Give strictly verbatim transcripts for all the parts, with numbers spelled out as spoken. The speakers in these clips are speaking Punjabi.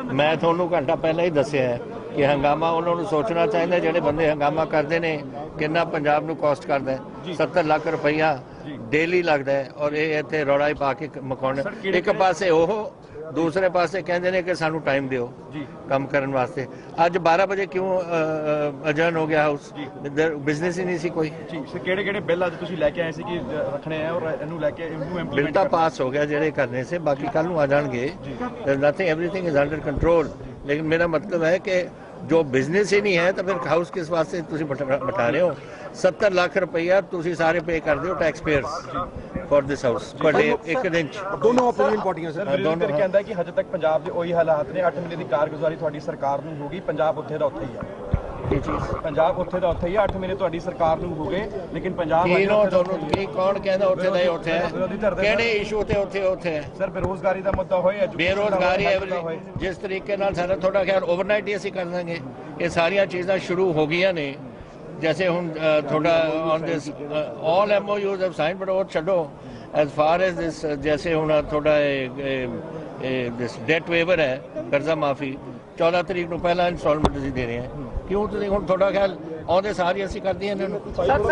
मैं थोनू घंटा पहले ही दसिया है कि हंगामा उन्होंने सोचना चाहिए जिहड़े बंदे हंगामा करते हैं कितना पंजाब नूं कॉस्ट करता है सत्तर लाख रुपया डेली लगता है और ये इत्थे रौला ही पा के मकाउण एक पासे ओह दूसरे पासे कहते हैं कि सानू टाइम दिओ काम करने वास्ते। अज बारह बजे क्यों अजर्न हो गया हाउस बिजनेस ही नहीं सी कोई। किहड़े-किहड़े बिल अज तुसीं लैके आए सी कि रखने हैं और इनू लैके इनू इंप्लीमेंट बिल तो पास हो गया जिहड़े करने से बाकी कल नूं आ जाणगे nothing everything is under control. लेकिन मेरा मतलब है कि जो बिजनेस ही नहीं है तो फिर हाउस किस वास्ते तुसीं बता रहे हो। सत्तर लाख रुपया तुसीं सारे पे कर दिओ tax payers for this house per day एक दिन दोनों ओपोजिशन पार्टियां सर दोनों कहंदा है कि हजे तक पंजाब दे ओही हालात ने अठ महीने दी कारगुजारी तुहाडी सरकार नूं होगी पंजाब उत्थे दा उत्थे ही है पंजाब उत्थे दा उत्थे ही अठ महीने तुहाडी सरकार नूं हो गए लेकिन पंजाब नो दोनों की कौन कहंदा उत्थे दा ही उत्थे है किहड़े इशू ते उत्थे उत्थे है सर बेरोजगारी दा मुद्दा होए बेरोजगारी जिस तरीके नाल सारा थोड़ा ख्याल ओवरनाइट ही असीं कर देंगे ये सारियां चीज़ां शुरू हो गई ने जैसे हुण थोड़ा on this all MoUs have sign but वो छड्डो एज फार एज दिस जैसे हुण थोड़ा दिस डेट वेवर है कर्जा माफ़ी चौदह तरीक ਨੂੰ ਪਹਿਲਾਂ इंस्टॉलमेंट ਅਸੀਂ ਦੇ ਰਹੇ ਹਾਂ ਕਿਉਂ ਤੁਸੀਂ ਹੁਣ ਥੋੜਾ ਖਿਆਲ ਆਉਂਦੇ ਸਾਰੀ ਅਸੀਂ ਕਰਦੀਆਂ ਇਹਨਾਂ ਨੂੰ।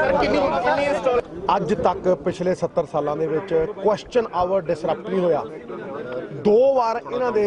ਅੱਜ ਤੱਕ ਪਿਛਲੇ ਸੱਤਰ ਸਾਲਾਂ ਦੇ ਵਿੱਚ ਕੁਐਸਚਨ ਆਵਰ ਡਿਸਰਪਟ ਨਹੀਂ ਹੋਇਆ। ਦੋ ਵਾਰ ਇਹਨਾਂ ਦੇ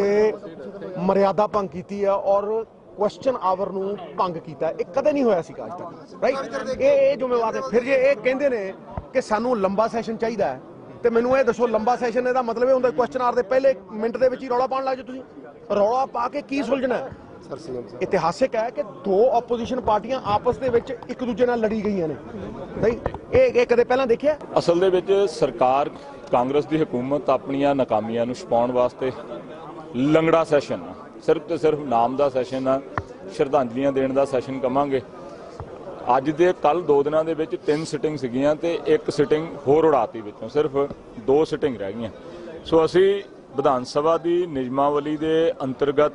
ਮਰਿਆਦਾ ਭੰਗ ਕੀਤੀ ਹੈ ਔਰ ਕੁਐਸਚਨ ਆਵਰ ਨੂੰ ਭੰਗ ਕੀਤਾ ਇਹ ਕਦੇ ਨਹੀਂ ਹੋਇਆ ਸੀਗਾ ਅੱਜ ਤੱਕ ਰਾਈਟ। ਇਹ ਇਹ ਜ਼ਿੰਮੇਵਾਰ ਹੈ। ਫਿਰ ਜੇ ਇਹ ਕਹਿੰਦੇ ਨੇ ਕਿ ਸਾਨੂੰ ਲੰਬਾ ਸੈਸ਼ਨ ਚਾਹੀਦਾ ਹੈ ਤੇ ਮੈਨੂੰ ਇਹ ਦੱਸੋ ਲੰਬਾ ਸੈਸ਼ਨ ਇਹਦਾ ਮਤਲਬ ਇਹ ਹੁੰਦਾ ਕੁਐਸਚਨ ਆਵਰ ਦੇ ਪਹਿਲੇ ਮਿੰਟ ਦੇ ਵਿੱਚ ਹੀ ਰੌਲਾ ਪਾਉਣ ਲੱਗ ਜਾਓ ਤੁਸੀਂ। ਰੌਲਾ ਪਾ ਕੇ ਕੀ ਸੁਲਝਣਾ ਹੈ? ਇਤਿਹਾਸਿਕ ਹੈ ਕਿ ਦੋ ਆਪੋਜੀਸ਼ਨ ਪਾਰਟੀਆਂ ਆਪਸ ਦੇ ਵਿੱਚ ਇੱਕ ਦੂਜੇ ਨਾਲ ਲੜੀ ਗਈਆਂ ਨੇ ਨਹੀਂ ਇਹ ਇਹ ਕਦੇ ਪਹਿਲਾਂ ਦੇਖਿਆ। ਅਸਲ ਦੇ ਵਿੱਚ ਸਰਕਾਰ ਕਾਂਗਰਸ ਦੀ ਹਕੂਮਤ ਆਪਣੀਆਂ ਨਾਕਾਮੀਆਂ ਨੂੰ ਛੁਪਾਉਣ ਵਾਸਤੇ ਲੰਗੜਾ ਸੈਸ਼ਨ ਆ ਸਿਰਫ ਤੇ ਸਿਰਫ ਨਾਮ ਦਾ ਸੈਸ਼ਨ ਆ ਸ਼ਰਧਾਂਜਲੀਆਂ ਦੇਣ ਦਾ ਸੈਸ਼ਨ ਕਵਾਂਗੇ। ਅੱਜ ਦੇ ਕੱਲ ਦੋ ਦਿਨਾਂ ਦੇ ਵਿੱਚ ਤਿੰਨ ਸਿਟਿੰਗ ਸੀਗੀਆਂ ਤੇ ਇੱਕ ਸਿਟਿੰਗ ਹੋਰ ਉਡਾਤੀ ਵਿੱਚੋਂ ਸਿਰਫ ਦੋ ਸਿਟਿੰਗ ਰਹਿ ਗਈਆਂ। ਸੋ ਅਸੀਂ ਵਿਧਾਨ ਸਭਾ ਦੀ ਨਿਯਮਾਵਲੀ ਦੇ ਅੰਤਰਗਤ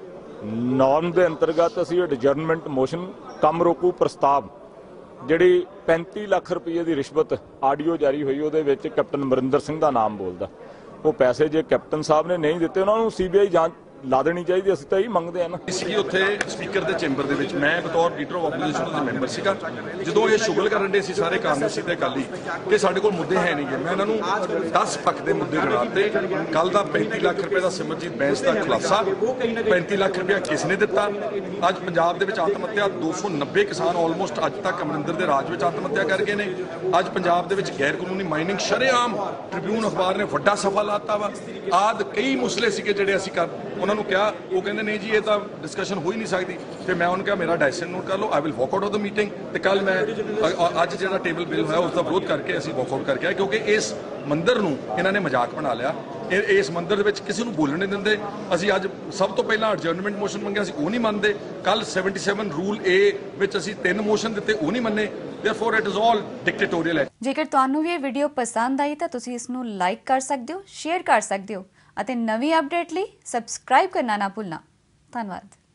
ਨੌਰਮ ਦੇ ਅੰਤਰਗਤ ਅਸੀਂ ਐਡਜਰਨਮੈਂਟ ਮੋਸ਼ਨ ਕੰਮ ਰੋਕੂ ਪ੍ਰਸਤਾਵ ਜਿਹੜੀ ਪੈਂਤੀ ਲੱਖ ਰੁਪਏ ਦੀ ਰਿਸ਼ਵਤ ਆਡੀਓ ਜਾਰੀ ਹੋਈ ਉਹਦੇ ਵਿੱਚ ਕੈਪਟਨ ਅਮਰਿੰਦਰ ਸਿੰਘ ਦਾ ਨਾਮ ਬੋਲਦਾ। ਉਹ ਪੈਸੇ ਜੇ ਕੈਪਟਨ ਸਾਹਿਬ ਨੇ ਨਹੀਂ ਦਿੱਤੇ ਉਹਨਾਂ ਨੂੰ ਸੀਬੀਆਈ ਜਾਂਚ ਲਾ ਦੇਣੀ ਚਾਹੀਦੀ। ਅਸੀਂ ਤਾਂ ਇਹੀ ਮੰਗਦੇ ਹਾਂ ਨਾ। ਸੀ ਉੱਥੇ ਸਪੀਕਰ ਦੇ ਚੈਂਬਰ ਦੇ ਵਿੱਚ ਮੈਂ ਬਤੌਰ ਲੀਡਰ ਆਫ ਆਪੋਜੀਸ਼ਨ ਦੇ ਮੈਂਬਰ ਸੀਗਾ ਜਦੋਂ ਇਹ ਸ਼ੁਗਲ ਕਰਨ ਦੇ ਸੀ ਸਾਰੇ ਕਾਂਗਰਸੀ ਤੇ ਅਕਾਲੀ ਕਿ ਸਾਡੇ ਕੋਲ ਮੁੱਦੇ ਹੈ ਨਹੀਂਗੇ। ਮੈਂ ਇਹਨਾਂ ਨੂੰ ਦਸ ਪੱਖ ਦੇ ਮੁੱਦੇ ਗਿਣਾਤੇ। ਕੱਲ ਦਾ ਪੈਂਤੀ ਲੱਖ ਰੁਪਏ ਦਾ ਸਿਮਰਜੀਤ ਬੈਂਸ ਦਾ ਖੁਲਾਸਾ ਪੈਂਤੀ ਲੱਖ ਰੁਪਇਆ ਕਿਸ ਨੇ ਦਿੱਤਾ। ਅੱਜ ਪੰਜਾਬ ਦੇ ਵਿੱਚ ਆਤਮ ਹੱਤਿਆ ਦੋ ਸੌ ਨੱਬੇ ਕਿਸਾਨ ਆਲਮੋਸਟ ਅੱਜ ਤੱਕ ਅਮਰਿੰਦਰ ਦੇ ਰਾਜ ਵਿੱਚ ਆਤਮ ਹੱਤਿਆ ਕਰ ਗਏ ਨੇ। ਅੱਜ ਪੰਜਾਬ ਦੇ ਵਿੱਚ ਗੈਰ ਕਾਨੂੰਨੀ ਮਾਈਨਿੰਗ ਸ਼ਰੇਆਮ ਟ੍ਰਿਬਿਊਨ ਅਖਬਾਰ ਨੇ ਵੱਡਾ ਸਫਾ ਲਾਤਾ ਵਾ। ਆਦ ਕਈ ਮੁਸਲੇ ਸੀਗੇ ਜਿਹੜੇ ਅਸੀਂ ਕਰ ਉਹਨਾਂ ਨੂੰ ਕਿਹਾ ਉਹ ਕਹਿੰਦੇ ਨਹੀਂ ਜੀ ਇਹ ਤਾਂ ਡਿਸਕਸ਼ਨ ਹੋ ਹੀ ਨਹੀਂ ਸਕਦੀ ਤੇ ਮੈਂ ਉਹਨੂੰ ਕਿਹਾ ਮੇਰਾ ਡੈਸੀਜਨ ਨੋਟ ਕਰ ਲਓ I will walk out of the meeting. ਤੇ ਕੱਲ ਮੈਂ ਅੱਜ ਜਿਹੜਾ ਟੇਬਲ ਬਿੱਲ ਹੋਇਆ ਉਸ ਦਾ ਵਿਰੋਧ ਕਰਕੇ ਅਸੀਂ ਵਾਕ ਆਊਟ ਕਰਕੇ ਆਏ ਕਿਉਂਕਿ ਇਸ ਮੰਦਰ ਨੂੰ ਇਹਨਾਂ ਨੇ ਮਜ਼ਾਕ ਬਣਾ ਲਿਆ। ਇਹ ਇਸ ਮੰਦਰ ਦੇ ਵਿੱਚ ਕਿਸੇ ਨੂੰ ਬੋਲਣ ਨਹੀਂ ਦਿੰਦੇ। ਅਸੀਂ ਅੱਜ ਸਭ ਤੋਂ ਪਹਿਲਾਂ ਐਡਜਰਨਮੈਂਟ ਮੋਸ਼ਨ ਮੰਗਿਆ ਸੀ ਉਹ ਨਹੀਂ ਮੰਨਦੇ। ਕੱਲ ਸੈਵਨਟੀ-ਸੈਵਨ ਰੂਲ ਏ ਵਿੱਚ ਅਸੀਂ ਤਿੰਨ ਮੋਸ਼ਨ ਦਿੱਤੇ ਉਹ ਨਹੀਂ ਮੰਨੇ। Therefore it is all dictatorial। ਜੇਕਰ ਤੁਹਾਨੂੰ ਵੀ ਇਹ ਵੀਡੀਓ ਪਸੰਦ ਆਈ ਤਾਂ ਤੁਸੀਂ ਇਸ ਨੂੰ ਲਾਈਕ ਕਰ ਸਕਦੇ ਹੋ ਸ਼ੇਅਰ ਕਰ ਸਕਦੇ ਹੋ ਅਤੇ ਨਵੀਂ ਅਪਡੇਟ ਲਈ ਸਬਸਕ੍ਰਾਈਬ ਕਰਨਾ ਨਾ ਭੁੱਲਣਾ। ਧੰਨਵਾਦ।